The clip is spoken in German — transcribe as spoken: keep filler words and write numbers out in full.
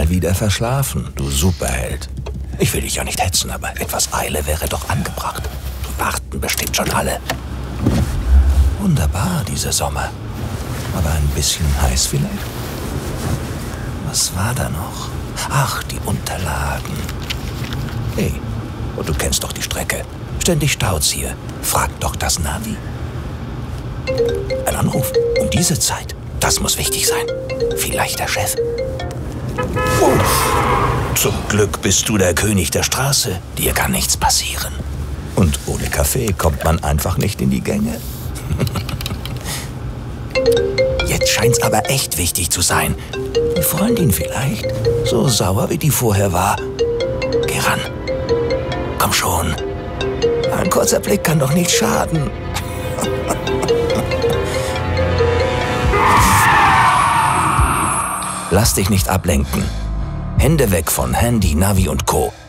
mal wieder verschlafen, du Superheld. Ich will dich ja nicht hetzen, aber etwas Eile wäre doch angebracht. Die warten bestimmt schon alle. Wunderbar, dieser Sommer. Aber ein bisschen heiß vielleicht? Was war da noch? Ach, die Unterlagen. Hey, und du kennst doch die Strecke. Ständig staut's hier. Frag doch das Navi. Ein Anruf um diese Zeit. Das muss wichtig sein. Vielleicht der Chef. Uff. Zum Glück bist du der König der Straße. Dir kann nichts passieren. Und ohne Kaffee kommt man einfach nicht in die Gänge. Jetzt scheint's aber echt wichtig zu sein. Die Freundin vielleicht. So sauer, wie die vorher war. Geh ran. Komm schon. Ein kurzer Blick kann doch nicht schaden. Lass dich nicht ablenken. Hände weg von Handy, Navi und Co.